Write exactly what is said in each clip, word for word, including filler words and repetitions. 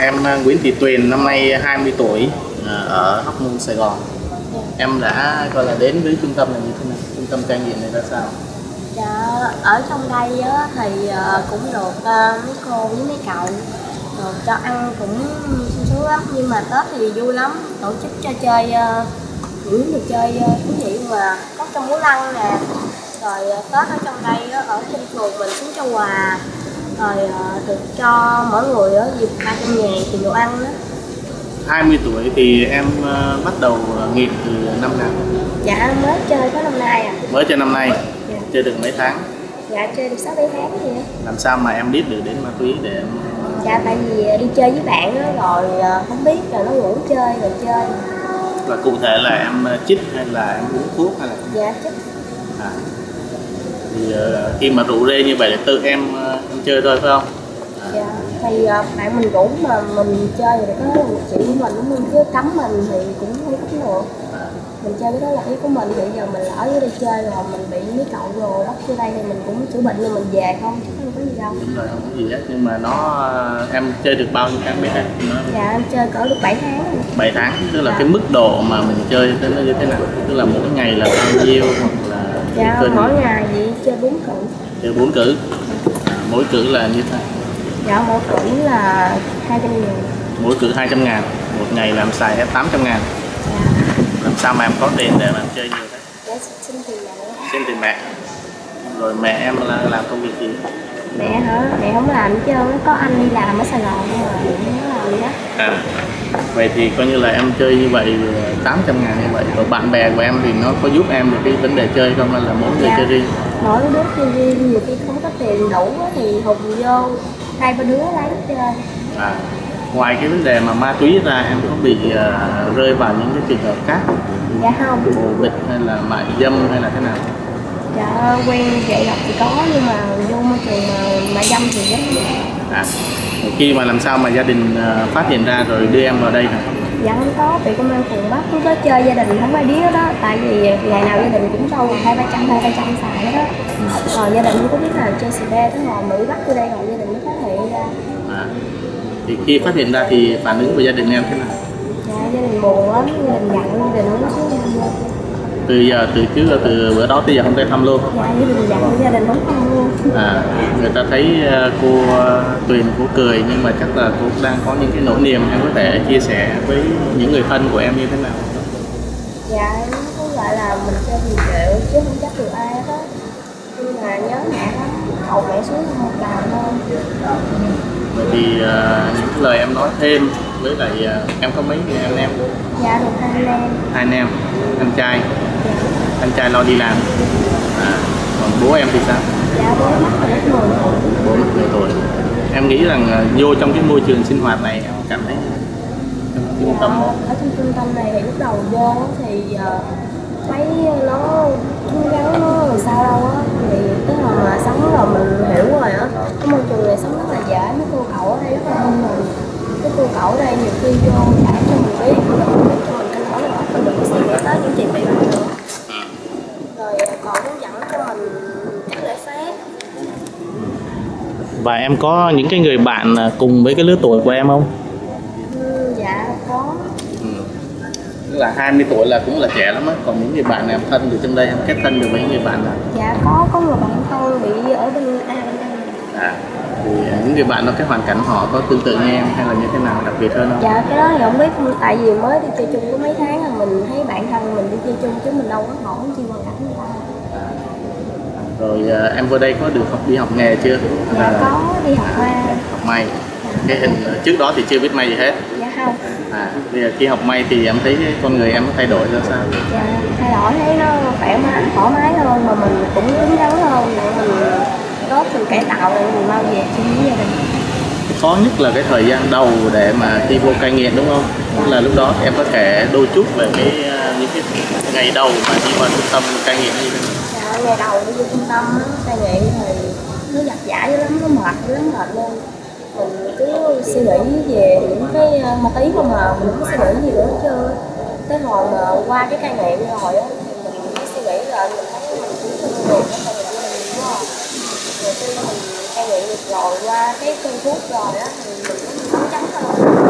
Em Nguyễn Thị Tuyền năm nay hai mươi tuổi, ở Hóc Môn, Sài Gòn. Em đã gọi là đến với trung tâm này như thế nào? Trung tâm cai nghiện này ra sao? Dạ, ở trong đây á, thì cũng được mấy cô với mấy cậu được cho ăn cũng sung sướng lắm. Nhưng mà Tết thì vui lắm, tổ chức cho chơi những trò chơi thú vị mà có trong múa lân nè. Rồi Tết ở trong đây á, ở trên phường mình xuống cho quà. Rồi được cho mỗi người ở dịp hai trăm ngàn tiền đồ ăn đó. hai mươi tuổi thì em bắt đầu nghiện từ năm nào? Dạ mới chơi có năm nay à. Mới chơi năm nay? Dạ. Chơi được mấy tháng? Dạ chơi được sáu bảy tháng gì á. Làm sao mà em biết được đến ma túy để em... Dạ tại vì đi chơi với bạn đó, rồi không biết rồi nó ngủ chơi rồi chơi. Và cụ thể là em chích hay là em uống thuốc hay là... Dạ chích. À. Thì uh, khi mà rủ rê như vậy là tự em, uh, em chơi thôi phải không? À. Dạ thì uh, bạn mình rủ mà mình chơi rồi có một chuyện của mình đúng không, chứ cấm mình thì cũng không cấm được. À. Mình chơi cái đó là ý của mình, thì giờ mình lỡ với đi chơi rồi mình bị mấy cậu rồi bắt vô đây thì mình cũng chữa bệnh rồi mình về không, chứ không có gì đâu. Đúng rồi, không có gì hết. Nhưng mà nó em chơi được bao nhiêu tháng biết em? Nó... Dạ em chơi cỡ được bảy tháng. bảy tháng, tức là dạ. Cái mức độ mà mình chơi nó như thế nào? Tức là mỗi ngày là bao nhiêu hoặc là... Dạ mỗi như... ngày vậy chơi bốn cử. Chơi bốn cử? À, mỗi cử là như thế nào? Dạ mỗi cử là hai trăm ngàn. Mỗi cử hai trăm ngàn, một ngày làm xài hết tám trăm ngàn. Dạ. Làm sao mà em có tiền để mà em chơi nhiều thế? Dạ xin tiền mẹ. Xin tiền mẹ. Rồi mẹ em là làm công việc gì? Mẹ hả? Mẹ không làm hết trơn, có anh đi làm ở Sài Gòn nhưng mà mẹ không làm gì đó. À, vậy thì coi như là em chơi như vậy tám trăm ngàn như vậy. Rồi bạn bè của em thì nó có giúp em được cái vấn đề chơi không, hay là mỗi người dạ. chơi riêng? Mỗi đứa chơi riêng, nhiều khi không có tiền đủ thì hùng vô hai ba đứa lấy chơi. À, ngoài cái vấn đề mà ma túy ra em có bị uh, rơi vào những cái trường hợp khác? Dạ không. Bồ bịch hay là mại dâm hay là thế nào? Dạ quen dạy học thì có, nhưng mà vô môi trường mà mại dâm thì rất nhiều. À, khi mà làm sao mà gia đình uh, phát hiện ra rồi đưa em vào đây hả? Dạ không có, bị công an phường bắt, cứ có chơi gia đình không ai biết đó. Tại vì ngày nào gia đình cũng đâu hai ba trăm hai ba trăm xài đó. Ừ. Rồi gia đình không có biết là chơi xì be, tới hồi Mỹ bắt vô đây rồi gia đình mới phát hiện ra. À, thì khi phát hiện ra thì phản ứng của gia đình em thế nào? Dạ gia đình buồn lắm, gia đình giận, gia đình không xuống thăm luôn. Từ giờ từ trước từ bữa đó tới giờ không tới thăm luôn? Dạ gia đình giận, gia đình không thăm luôn. À, người ta thấy cô Tuyền cô cười nhưng mà chắc là cô đang có những cái nỗi niềm, em có thể chia sẻ với những người thân của em như thế nào? Dạ em có gọi là mình chơi mười triệu chứ không chắc được ai hết á, nhưng mà nhớ mẹ lắm, hầu mẹ xuống một lần thôi. Vậy thì uh, những lời em nói thêm với lại uh, em có mấy người anh em? Dạ được hai anh em. Hai anh em, anh trai. Dạ. Anh trai lo đi làm. À, còn bố em thì sao? Dạ bố mất rồi, mất mười tuổi. Bố mất mười tuổi. Em nghĩ rằng uh, vô trong cái môi trường sinh hoạt này em cảm thấy dạ, tâm ở trong trung tâm này thì lúc đầu vô thì uh, thấy nó cố gắng nó làm sao đâu á, thì cái hồi mà sống rồi mình hiểu rồi á, cái môi trường này sống rất là dễ, mấy cô cậu ở đây rất là hân mình. Cái cô cậu ở đây nhiều khi vô trả cho mình biết, mình cho mình cái lỗi là mình đừng có suy nghĩ tới những chuyện bị bắt nữa. Rồi còn hướng dẫn cho mình cách lễ phép. Và em có những cái người bạn cùng với cái lứa tuổi của em không? Ừ, dạ có. Ừ. Tức là hai mươi tuổi là cũng là trẻ lắm á. Còn những người bạn em thân từ trong đây em kết thân được với những người bạn nào? Dạ có, có một bạn thân bị ở bên A bên đây. À, thì những người bạn đó cái hoàn cảnh họ có tương tự như em hay là như thế nào đặc biệt hơn không? Dạ cái đó thì không biết, tại vì mới đi chơi chung có mấy tháng là mình thấy bạn thân mình đi chơi chung chứ mình đâu có hỏi chi hoàn cảnh người ta. À. Rồi em vô đây có được học đi học nghề chưa? Dạ à, có đi học may. Học may. Dạ. Cái hình trước đó thì chưa biết may gì hết. Dạ không. À, bây giờ khi học may thì em thấy con người em có thay đổi ra sao? Dạ thay đổi, thấy nó khỏe mái, thoải mái hơn, mà mình cũng cứng rắn hơn để mình tốt từ cải tạo để mình mau về chung với gia đình. Khó nhất là cái thời gian đầu để mà khi vô cai nghiện đúng không? Tức là lúc đó em có thể đôi chút về cái những cái ngày đầu mà đi vào trung tâm cai nghiện như thế nào? Dạ, ngày đầu đi vô trung tâm á, cai nghiện thì nó giặt giả dữ lắm, nó mệt dữ lắm, mệt luôn. Mình cứ suy nghĩ về những cái ma túy không mà mình không có suy nghĩ gì nữa hết trơn. Tới hồi mà qua cái cai nghiện rồi á thì mình mới suy nghĩ lại, mình thấy mình cũng thương người đó, tại vì gia đình đúng không? Rồi khi mình cai nghiện được rồi, qua cái cơn thuốc rồi á thì mình cũng chắc chắn hơn.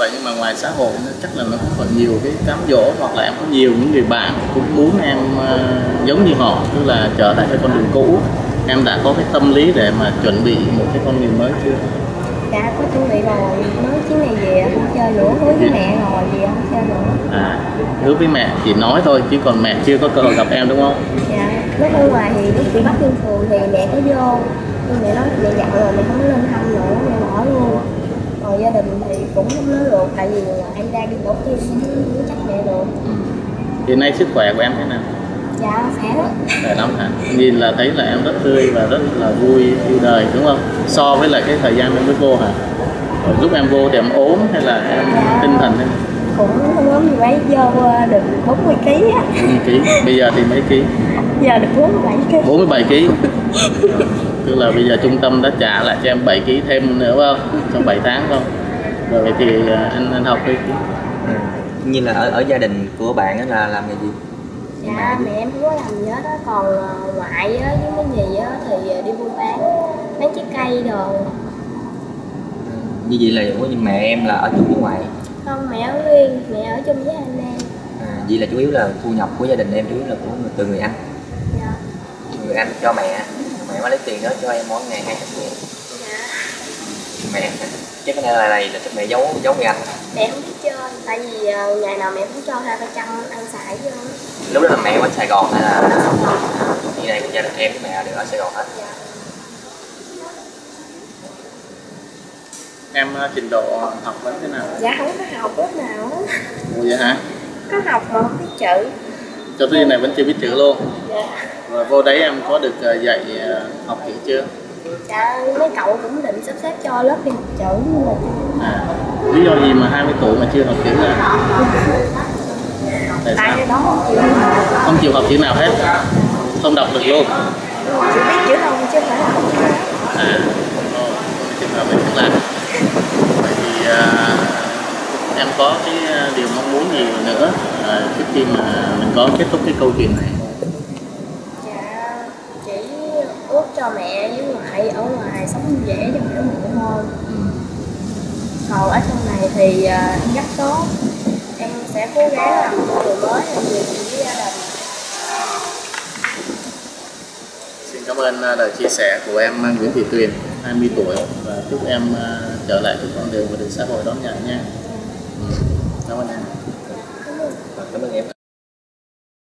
vậy, nhưng mà ngoài xã hội nó chắc là nó cũng còn nhiều cái cám dỗ, hoặc là em có nhiều những người bạn cũng muốn em uh, giống như họ, tức là trở lại cái con đường cũ. Em đã có cái tâm lý để mà chuẩn bị một cái con đường mới chưa? Dạ có chuẩn bị rồi, nói chuyến này về không chơi nữa, hứa với mẹ rồi về không chơi nữa. À, hứa với mẹ chỉ nói thôi chứ còn mẹ chưa có cơ hội gặp em đúng không? Dạ, lúc ở ngoài thì lúc bị bắt lên phường thì mẹ có vô, nhưng mẹ nói mẹ dặn rồi mẹ không có lên thăm nữa, mẹ bỏ luôn. Còn gia đình thì cũng không nói được, tại vì anh đang đi tổ tiên không chắc mẹ được. Hiện nay sức khỏe của em thế nào? Dạ khỏe lắm. Khỏe lắm hả? Nhìn là thấy là em rất tươi và rất là vui yêu đời đúng không? So với lại cái thời gian em mới vô hả? Rồi lúc em vô thì em ốm hay là em Dạ, tinh thần thế? cũng không ốm gì mấy, vô được bốn mươi ký á. bốn mươi ký. Bây giờ thì mấy ký? Giờ được bốn mươi bảy ký. bốn mươi bảy ký. Tức là bây giờ trung tâm đã trả lại cho em bảy ký thêm nữa phải không? Trong bảy tháng không? Rồi vậy thì anh anh học đi. Ừ. Như là ở ở gia đình của bạn á là làm nghề gì? Dạ mẹ em không có làm gì hết á, còn uh, ngoại á với mấy dì á thì đi buôn bán bán trái cây đồ. Ừ. Như vậy là ủa, nhưng mẹ em là ở chung với ngoại? Không, mẹ ở riêng, mẹ ở chung với anh em. À, vậy là chủ yếu là thu nhập của gia đình em chủ yếu là của người, từ người anh. Dạ. Người anh cho mẹ, mẹ mới lấy tiền đó cho em mỗi ngày hai trăm ngàn. Dạ. Mẹ chứ cái này là này là chắc mẹ giấu giấu người anh. Mẹ không biết chơi, tại vì uh, ngày nào mẹ cũng cho hai ba trăm ăn xài chứ. Lúc đó là mẹ ở Sài Gòn hay là như này gia đình em với mẹ đều ở Sài Gòn hết? Dạ. Em trình độ học vẫn thế nào? Dạ không có học lớp nào hết. Ủa vậy hả? Có học mà không biết chữ. Cho tới giờ này vẫn chưa biết chữ luôn. Dạ. Rồi vô đấy em có được dạy học chữ chưa? Dạ mấy cậu cũng định sắp xếp cho lớp đi học chữ nhưng mà À, lý do gì mà hai mươi tuổi mà chưa học chữ à? Tại sao? tại đó không chịu học. Không chịu học chữ nào hết, không đọc được luôn. Chỉ biết chữ không chứ không phải là học chữ nào. À, ồ, trường hợp này cũng là. Vậy thì à, em có cái điều mong muốn gì nữa à, trước khi mà mình có kết thúc cái câu chuyện này? Dạ chỉ ước cho mẹ với ngoại ở ngoài sống vui vẻ cho khỏe mạnh hơn. Ừ. Còn ở trong này thì uh, rất tốt, em sẽ cố gắng làm người mới làm việc với gia đình. Xin cảm ơn lời chia sẻ của em Nguyễn Thị Tuyền, hai mươi tuổi, và chúc em trở lại cái con đường và được xã hội đón nhận nha. Ừ. Cảm ơn em. Cảm ơn em.